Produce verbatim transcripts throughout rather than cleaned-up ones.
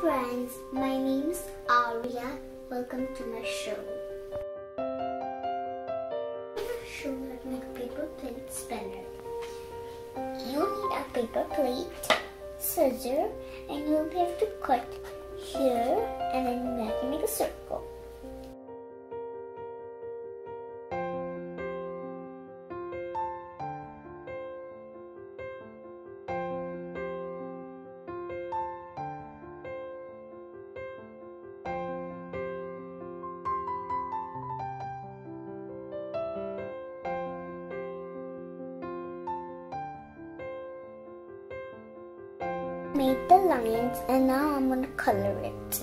friends, my name is Arya. Welcome to my show. I'm going to show you how to make a paper plate spinner. You'll need a paper plate, scissors, and you'll have to cut here and then you have to make a circle. Made the lines and now I'm going to color it.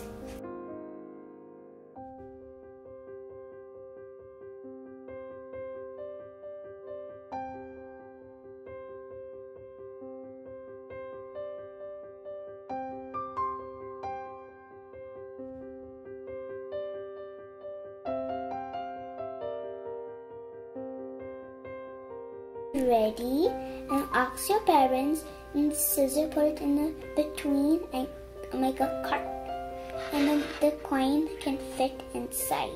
Ready, and ask your parents and scissor, put it in the between and make a cut, and then the coin can fit inside.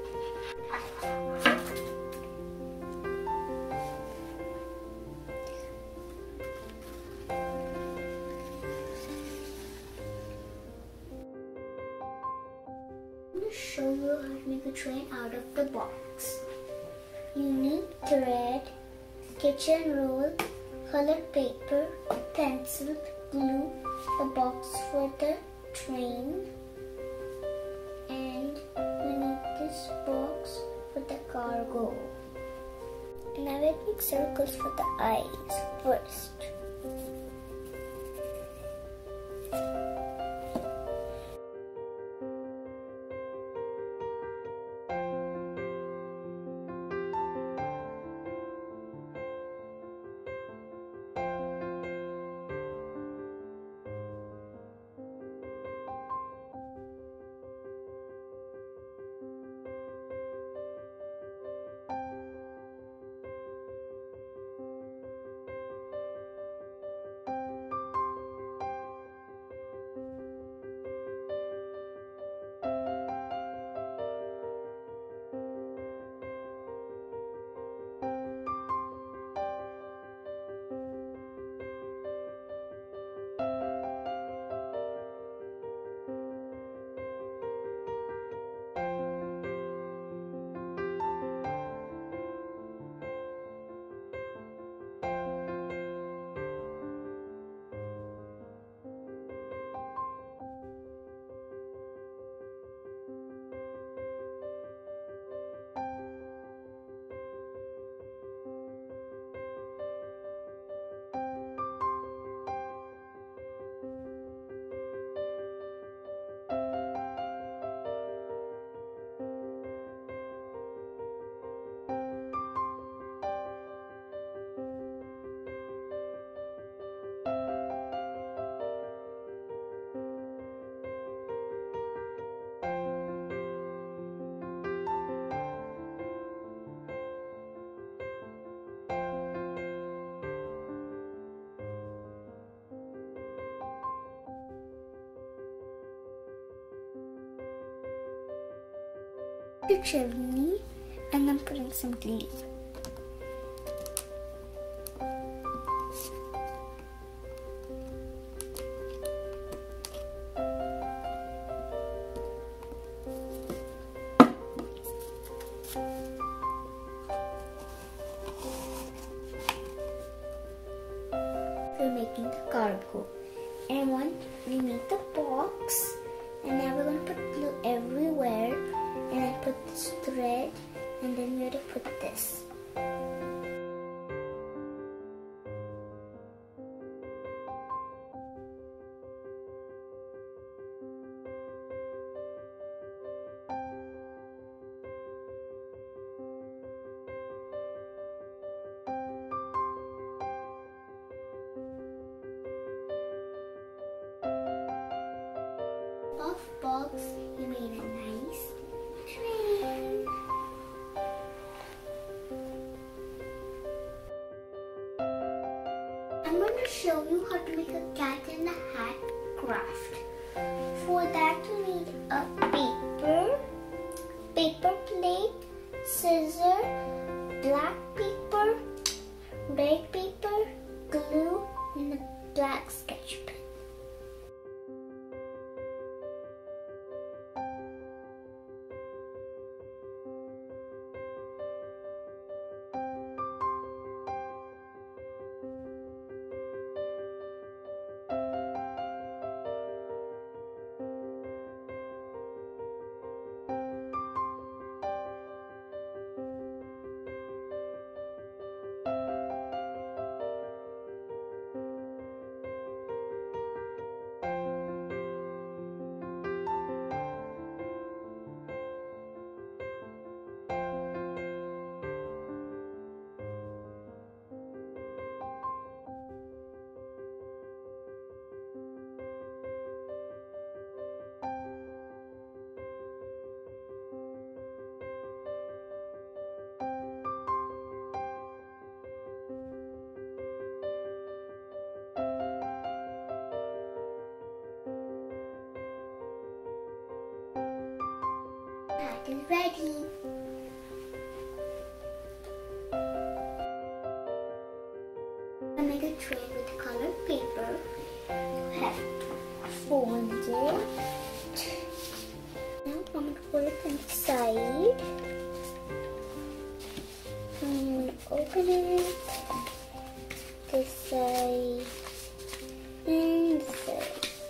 I'm going to show you how to make a train out of the box. You need thread, kitchen roll, colored paper, pencil, glue, the box for the train, and we need this box for the cargo. And I will make circles for the eyes first. The chimney and then putting some glue. We're making the cargo, and once we make the box, and now we're going to put glue everywhere. And I put this thread, and then we're going to put this. Off box, you made a nice train. I'm going to show you how to make a cat in the hat craft. For scissor, black paper, red paper, glue, and a black sketch pen. Hat is ready. I make a tray with colored paper. Have to fold it. Now I'm going to put it inside. I'm going to open it. This side and this side.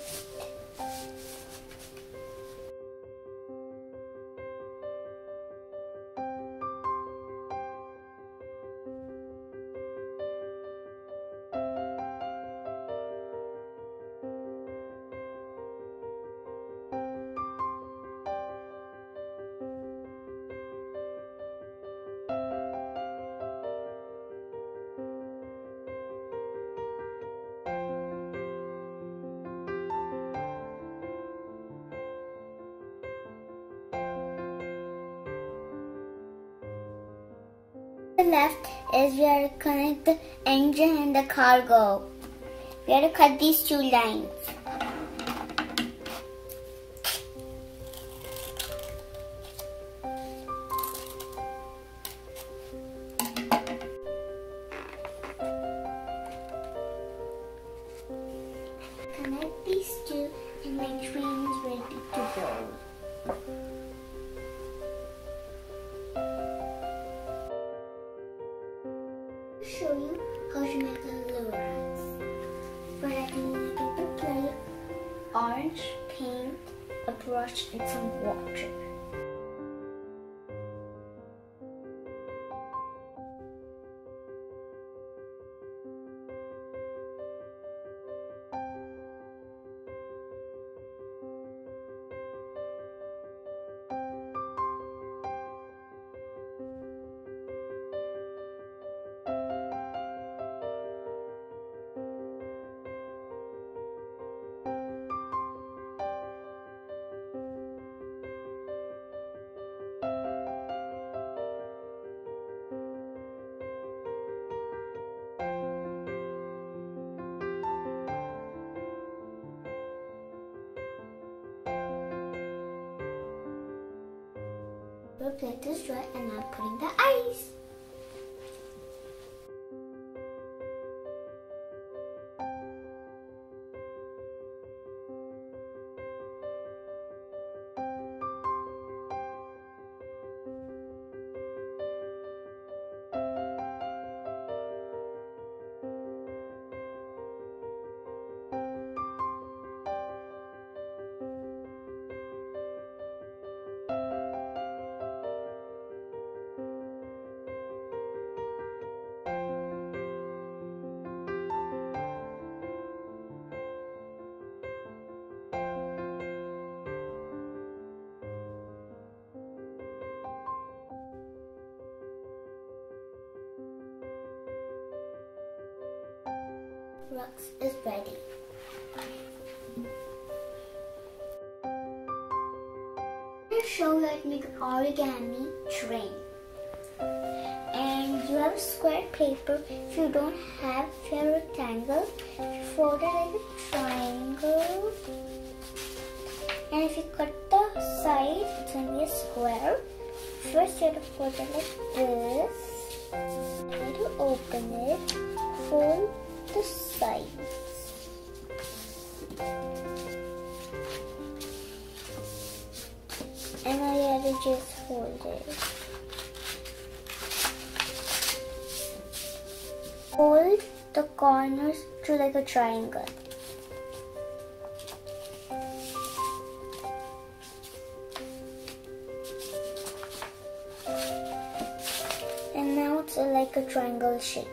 The left is we are to connect the engine and the cargo. We are to cut these two lines. Connect these two and my train is ready to go. Show you how to make a Lorax. For that you need a paper plate, orange paint, a brush, and some water. The plate is dry and I'm putting the ice. Rux is ready. I'm going to show you how to make an origami train. And you have a square paper. If you don't have, if you have a rectangle, you fold it like a triangle. And if you cut the side, it's going to be a square. First you have to fold it like this. Try to open it. Fold the sides. And now you have to just fold it. Fold the corners to like a triangle. And now it's like a triangle shape.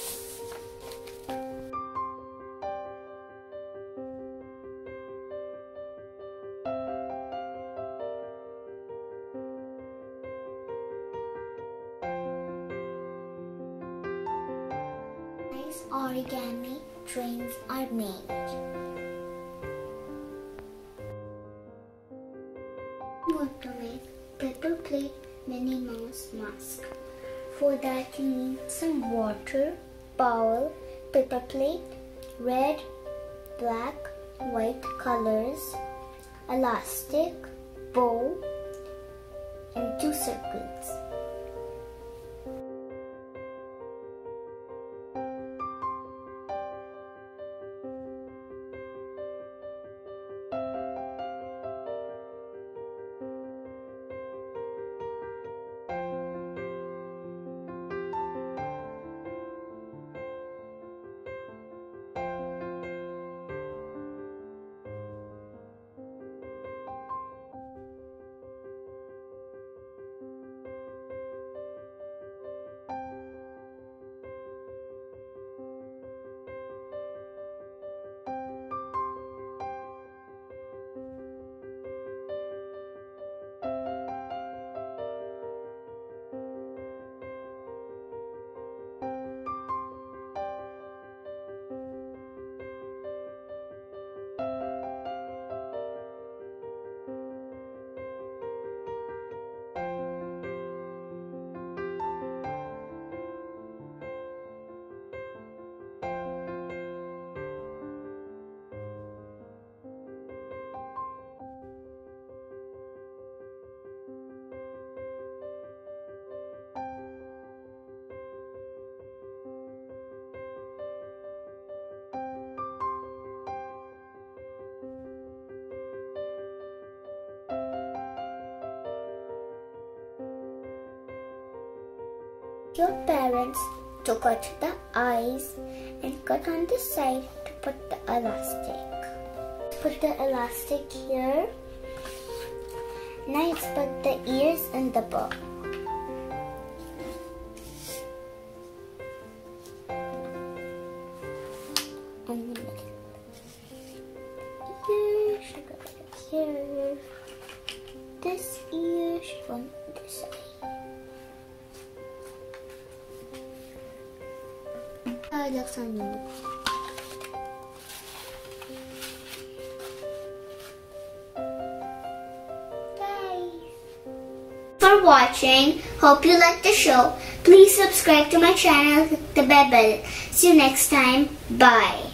Nice origami trains are made. I want to make paper plate Minnie Mouse mask. For that you need some water, bowl, paper plate, red, black, white colors, elastic, bow, and two circles. Your parents to cut the eyes and cut on the side to put the elastic. Put the elastic here. Now let's put the ears in the bow. And the middle. Ear should go here. This ear should go on this side. Guys, for watching. Hope you liked the show. Please subscribe to my channel, click the bell button. See you next time. Bye.